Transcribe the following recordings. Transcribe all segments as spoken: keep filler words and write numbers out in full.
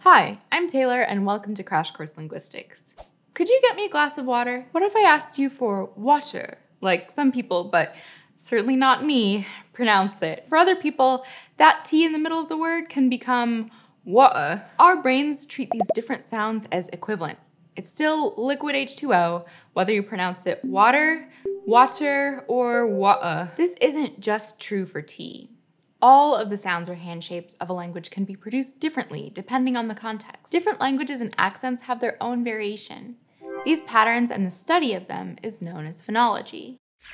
Hi, I'm Taylor and welcome to Crash Course Linguistics. Could you get me a glass of water? What if I asked you for water? Like some people, but certainly not me, pronounce it. For other people, that T in the middle of the word can become water. Our brains treat these different sounds as equivalent. It's still liquid H two O, whether you pronounce it water, water, or water. This isn't just true for T. All of the sounds or handshapes of a language can be produced differently depending on the context. Different languages and accents have their own variation. These patterns and the study of them is known as phonology.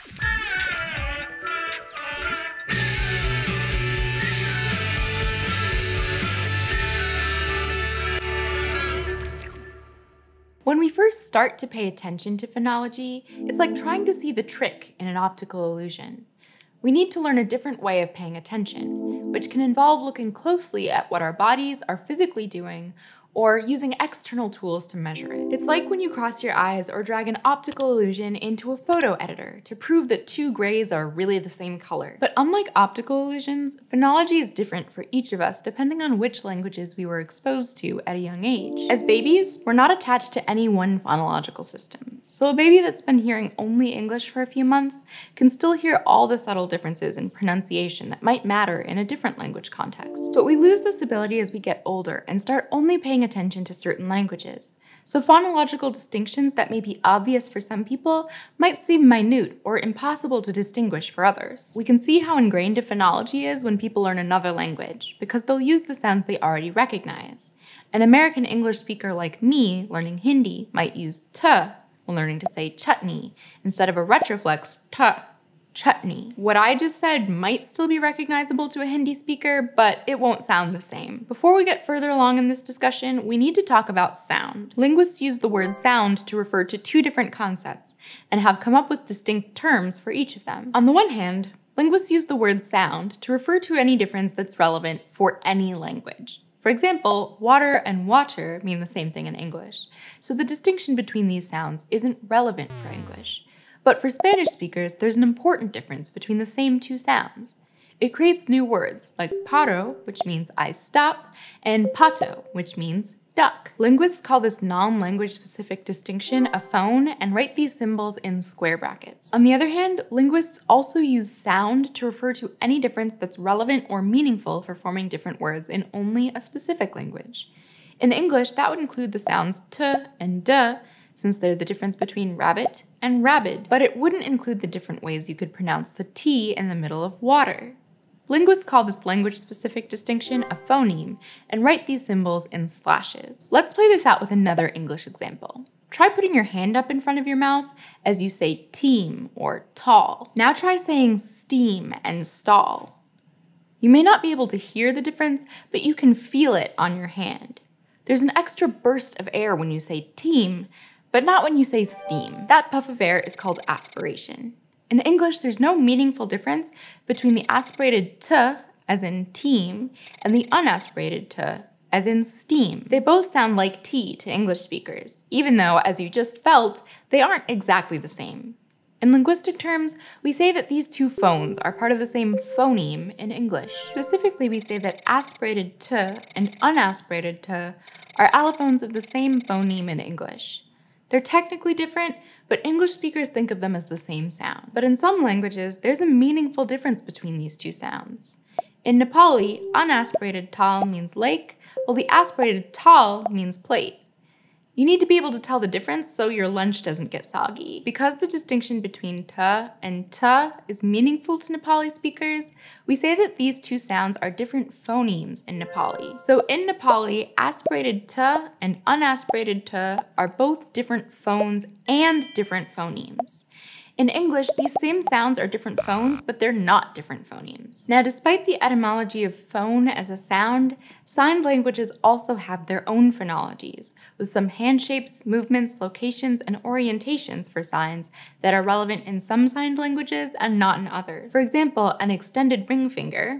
When we first start to pay attention to phonology, it's like trying to see the trick in an optical illusion. We need to learn a different way of paying attention, which can involve looking closely at what our bodies are physically doing or using external tools to measure it. It's like when you cross your eyes or drag an optical illusion into a photo editor to prove that two grays are really the same color. But unlike optical illusions, phonology is different for each of us depending on which languages we were exposed to at a young age. As babies, we're not attached to any one phonological system. So a baby that's been hearing only English for a few months can still hear all the subtle differences in pronunciation that might matter in a different language context. But we lose this ability as we get older and start only paying attention to certain languages. So phonological distinctions that may be obvious for some people might seem minute or impossible to distinguish for others. We can see how ingrained a phonology is when people learn another language, because they'll use the sounds they already recognize. An American English speaker like me learning Hindi might use t when learning to say chutney instead of a retroflex t. Chutney. What I just said might still be recognizable to a Hindi speaker, but it won't sound the same. Before we get further along in this discussion, we need to talk about sound. Linguists use the word sound to refer to two different concepts and have come up with distinct terms for each of them. On the one hand, linguists use the word sound to refer to any difference that's relevant for any language. For example, water and water mean the same thing in English, so the distinction between these sounds isn't relevant for English. But for Spanish speakers, there's an important difference between the same two sounds. It creates new words like paro, which means I stop, and pato, which means duck. Linguists call this non-language specific distinction a phone and write these symbols in square brackets. On the other hand, linguists also use sound to refer to any difference that's relevant or meaningful for forming different words in only a specific language. In English, that would include the sounds t and d, since they're the difference between rabbit and rabid, but it wouldn't include the different ways you could pronounce the T in the middle of water. Linguists call this language-specific distinction a phoneme and write these symbols in slashes. Let's play this out with another English example. Try putting your hand up in front of your mouth as you say team or tall. Now try saying steam and stall. You may not be able to hear the difference, but you can feel it on your hand. There's an extra burst of air when you say team, but not when you say steam. That puff of air is called aspiration. In English, there's no meaningful difference between the aspirated t, as in team, and the unaspirated t, as in steam. They both sound like T to English speakers, even though, as you just felt, they aren't exactly the same. In linguistic terms, we say that these two phones are part of the same phoneme in English. Specifically, we say that aspirated t and unaspirated t are allophones of the same phoneme in English. They're technically different, but English speakers think of them as the same sound. But in some languages, there's a meaningful difference between these two sounds. In Nepali, unaspirated tal means lake, while the aspirated tal means plate. You need to be able to tell the difference so your lunch doesn't get soggy. Because the distinction between t and t is meaningful to Nepali speakers, we say that these two sounds are different phonemes in Nepali. So in Nepali, aspirated t and unaspirated t are both different phones and different phonemes. In English, these same sounds are different phones, but they're not different phonemes. Now, despite the etymology of phone as a sound, signed languages also have their own phonologies, with some handshapes, movements, locations, and orientations for signs that are relevant in some signed languages and not in others. For example, an extended ring finger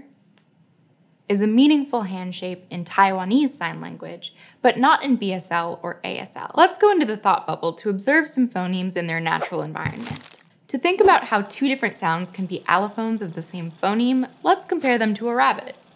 is a meaningful handshape in Taiwanese Sign Language, but not in B S L or A S L. Let's go into the thought bubble to observe some phonemes in their natural environment. To think about how two different sounds can be allophones of the same phoneme, let's compare them to a rabbit.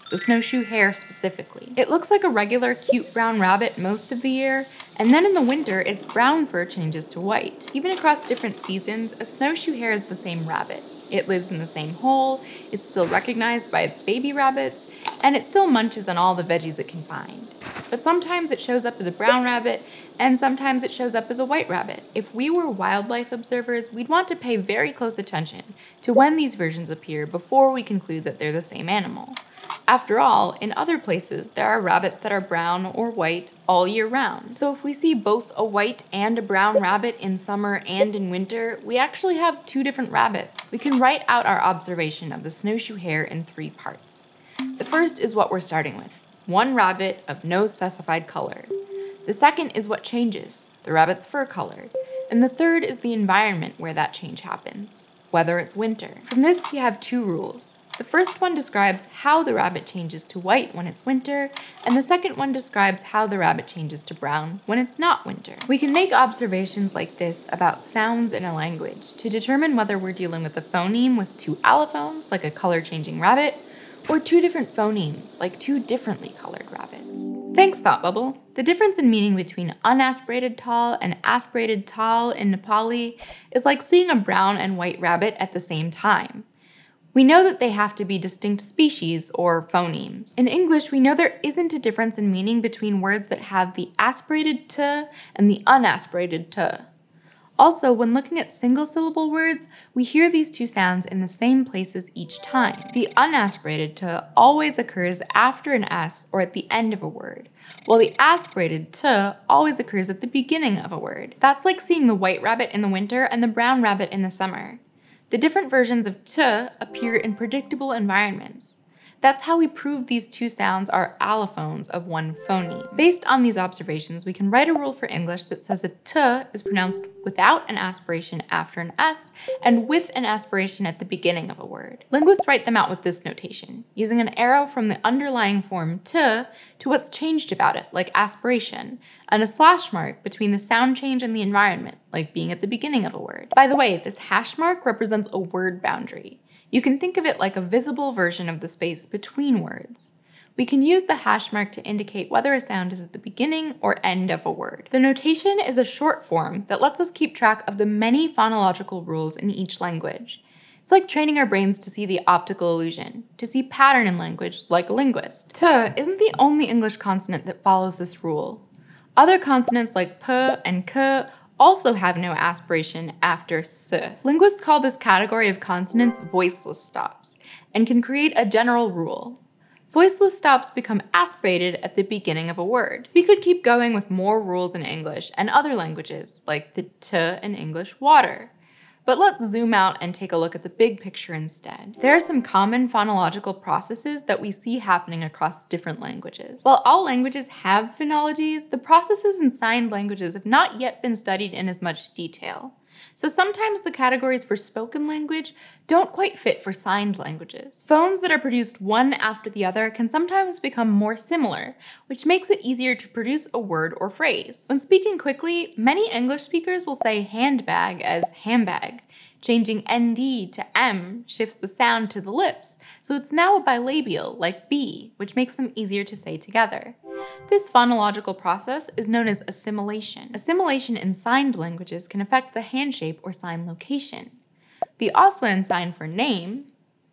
the snowshoe hare specifically. It looks like a regular cute brown rabbit most of the year, and then in the winter its brown fur changes to white. Even across different seasons, a snowshoe hare is the same rabbit. It lives in the same hole, it's still recognized by its baby rabbits, and it still munches on all the veggies it can find. But sometimes it shows up as a brown rabbit, and sometimes it shows up as a white rabbit. If we were wildlife observers, we'd want to pay very close attention to when these versions appear before we conclude that they're the same animal. After all, in other places, there are rabbits that are brown or white all year round. So if we see both a white and a brown rabbit in summer and in winter, we actually have two different rabbits. We can write out our observation of the snowshoe hare in three parts. The first is what we're starting with, one rabbit of no specified color. The second is what changes, the rabbit's fur color. And the third is the environment where that change happens, whether it's winter. From this, we have two rules. The first one describes how the rabbit changes to white when it's winter, and the second one describes how the rabbit changes to brown when it's not winter. We can make observations like this about sounds in a language to determine whether we're dealing with a phoneme with two allophones, like a color-changing rabbit, or two different phonemes, like two differently colored rabbits. Thanks, Thought Bubble. The difference in meaning between unaspirated tal and aspirated tal in Nepali is like seeing a brown and white rabbit at the same time. We know that they have to be distinct species, or phonemes. In English, we know there isn't a difference in meaning between words that have the aspirated t and the unaspirated t. Also, when looking at single-syllable words, we hear these two sounds in the same places each time. The unaspirated t always occurs after an s or at the end of a word, while the aspirated t always occurs at the beginning of a word. That's like seeing the white rabbit in the winter and the brown rabbit in the summer. The different versions of t appear in predictable environments. That's how we prove these two sounds are allophones of one phoneme. Based on these observations, we can write a rule for English that says a t is pronounced without an aspiration after an s and with an aspiration at the beginning of a word. Linguists write them out with this notation, using an arrow from the underlying form t to what's changed about it, like aspiration, and a slash mark between the sound change and the environment, like being at the beginning of a word. By the way, this hash mark represents a word boundary. You can think of it like a visible version of the space between words. We can use the hash mark to indicate whether a sound is at the beginning or end of a word. The notation is a short form that lets us keep track of the many phonological rules in each language. It's like training our brains to see the optical illusion, to see pattern in language like a linguist. T isn't the only English consonant that follows this rule. Other consonants like p and k also have no aspiration after s. Linguists call this category of consonants voiceless stops and can create a general rule. Voiceless stops become aspirated at the beginning of a word. We could keep going with more rules in English and other languages, like the t in English water. But let's zoom out and take a look at the big picture instead. There are some common phonological processes that we see happening across different languages. While all languages have phonologies, the processes in signed languages have not yet been studied in as much detail. So sometimes the categories for spoken language don't quite fit for signed languages. Phones that are produced one after the other can sometimes become more similar, which makes it easier to produce a word or phrase. When speaking quickly, many English speakers will say handbag as handbag. Changing N D to M shifts the sound to the lips, so it's now a bilabial, like B, which makes them easier to say together. This phonological process is known as assimilation. Assimilation in signed languages can affect the hand shape or sign location. The Auslan sign for name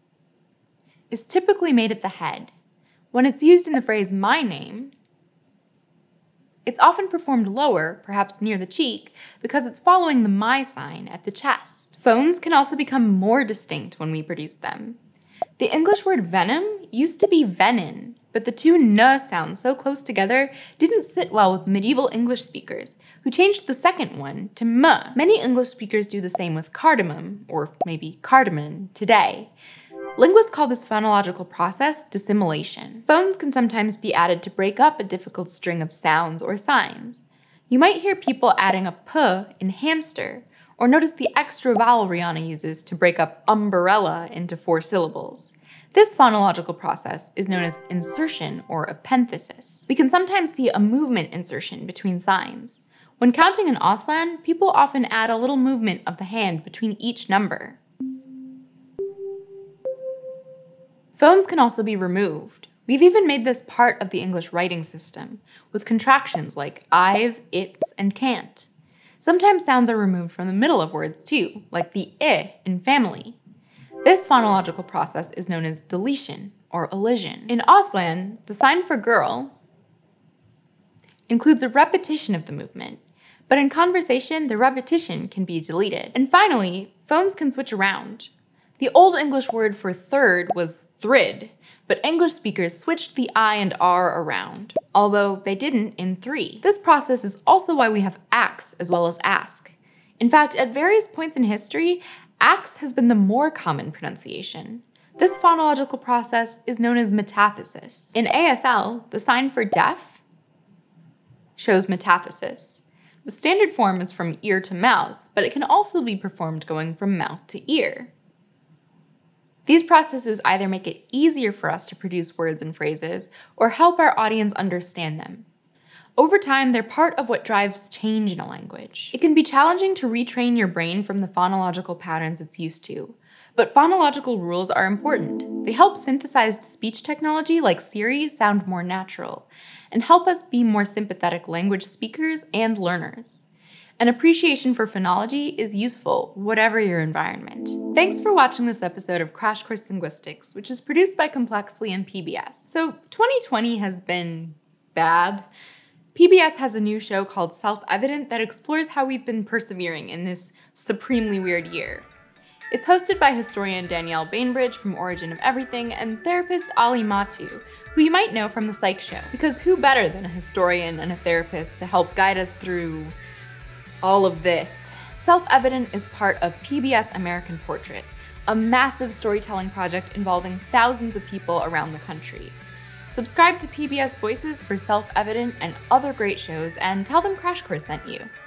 is typically made at the head. When it's used in the phrase my name, it's often performed lower, perhaps near the cheek, because it's following the my sign at the chest. Phones can also become more distinct when we produce them. The English word venom used to be venin, but the two n sounds so close together didn't sit well with medieval English speakers, who changed the second one to m. Many English speakers do the same with cardamom, or maybe cardamom, today. Linguists call this phonological process dissimilation. Phones can sometimes be added to break up a difficult string of sounds or signs. You might hear people adding a p in hamster, or notice the extra vowel Rihanna uses to break up umbrella into four syllables. This phonological process is known as insertion or epenthesis. We can sometimes see a movement insertion between signs. When counting in Auslan, people often add a little movement of the hand between each number. Phones can also be removed. We've even made this part of the English writing system, with contractions like I've, it's, and can't. Sometimes sounds are removed from the middle of words too, like the I in family. This phonological process is known as deletion or elision. In Auslan, the sign for girl includes a repetition of the movement, but in conversation, the repetition can be deleted. And finally, phones can switch around. The Old English word for third was thrid, but English speakers switched the I and R around, although they didn't in three. This process is also why we have ax as well as ask. In fact, at various points in history, ax has been the more common pronunciation. This phonological process is known as metathesis. In A S L, the sign for deaf shows metathesis. The standard form is from ear to mouth, but it can also be performed going from mouth to ear. These processes either make it easier for us to produce words and phrases or help our audience understand them. Over time, they're part of what drives change in a language. It can be challenging to retrain your brain from the phonological patterns it's used to, but phonological rules are important. They help synthesized speech technology like Siri sound more natural and help us be more sympathetic language speakers and learners. An appreciation for phonology is useful, whatever your environment. Thanks for watching this episode of Crash Course Linguistics, which is produced by Complexly and P B S. So twenty twenty has been bad. P B S has a new show called Self-Evident that explores how we've been persevering in this supremely weird year. It's hosted by historian Danielle Bainbridge from Origin of Everything and therapist Ali Matu, who you might know from The Psych Show. Because who better than a historian and a therapist to help guide us through all of this? Self-Evident is part of P B S American Portrait, a massive storytelling project involving thousands of people around the country. Subscribe to P B S Voices for Self-Evident and other great shows, and tell them Crash Course sent you.